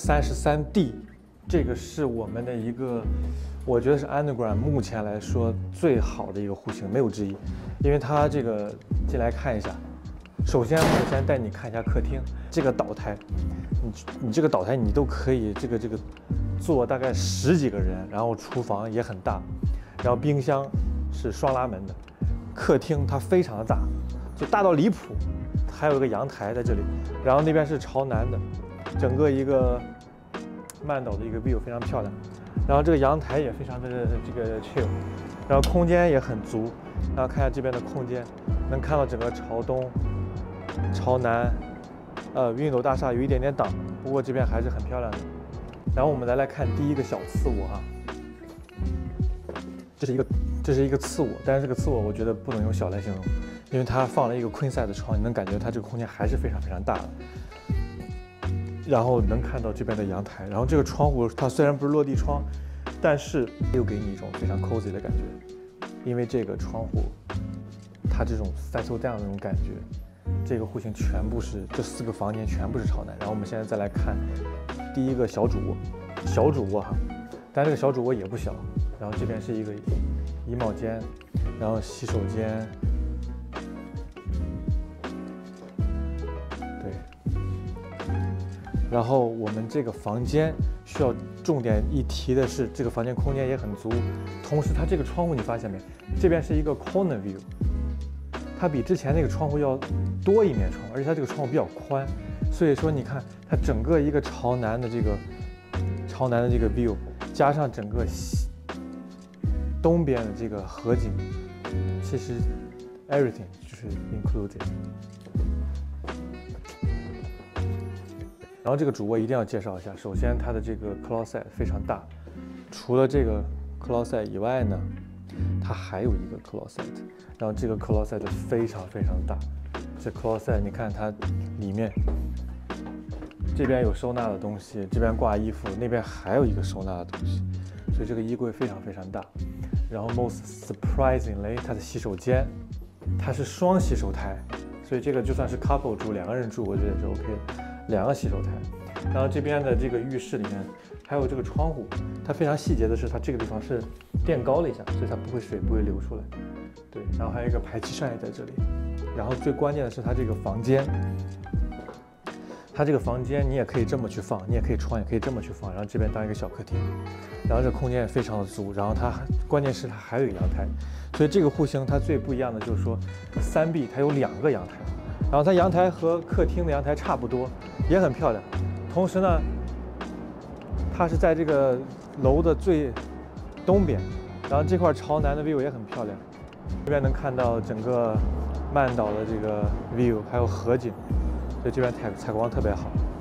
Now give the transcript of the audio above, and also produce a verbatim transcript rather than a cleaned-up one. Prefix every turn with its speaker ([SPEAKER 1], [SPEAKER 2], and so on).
[SPEAKER 1] 三十三 D， 这个是我们的一个，我觉得是 Underground 目前来说最好的一个户型，没有之一。因为它这个进来看一下，首先我先带你看一下客厅这个岛台，你你这个岛台你都可以这个这个坐大概十几个人，然后厨房也很大，然后冰箱是双拉门的，客厅它非常的大，就大到离谱。还有一个阳台在这里，然后那边是朝南的，整个一个曼岛的一个 view 非常漂亮。然后这个阳台也非常的这个 chill， 然后空间也很足。然后看一下这边的空间，能看到整个朝东、朝南，呃，熨斗大厦有一点点挡，不过这边还是很漂亮的。然后我们再来看第一个小次卧啊，这是一个这是一个次卧，但是这个次卧我觉得不能用小来形容。因为它放了一个 queen size 的床，你能感觉它这个空间还是非常非常大的。然后能看到这边的阳台，然后这个窗户它虽然不是落地窗，但是又给你一种非常 cozy 的感觉。因为这个窗户，它这种 settle down 的那种感觉，这个户型全部是这四个房间全部是朝南。然后我们现在再来看第一个小主卧，小主卧哈，但这个小主卧也不小。然后这边是一个衣帽间，然后洗手间。然后我们这个房间需要重点一提的是，这个房间空间也很足，同时它这个窗户你发现没？这边是一个 corner view， 它比之前那个窗户要多一面窗，而且它这个窗户比较宽，所以说你看它整个一个朝南的这个朝南的这个 view， 加上整个西东边的这个河景，其实 everything 就是 included。然后这个主卧一定要介绍一下，首先它的这个 closet 非常大，除了这个 closet 以外呢，它还有一个 closet， 然后这个 closet 非常非常大，这 closet 你看它里面这边有收纳的东西，这边挂衣服，那边还有一个收纳的东西，所以这个衣柜非常非常大。然后 most surprisingly， 它的洗手间它是双洗手台，所以这个就算是 couple 住，两个人住，我觉得也是 OK 的。两个洗手台，然后这边的这个浴室里面还有这个窗户，它非常细节的是，它这个地方是垫高了一下，所以它不会水不会流出来。对，然后还有一个排气扇也在这里。然后最关键的是它这个房间，它这个房间你也可以这么去放，你也可以窗也可以这么去放，然后这边当一个小客厅，然后这空间也非常的足，然后它关键是它还有一个阳台，所以这个户型它最不一样的就是说，三 B 它有两个阳台。然后它阳台和客厅的阳台差不多，也很漂亮。同时呢，它是在这个楼的最东边，然后这块朝南的 view 也很漂亮。这边能看到整个曼岛的这个 view， 还有河景，所以这边采采光特别好。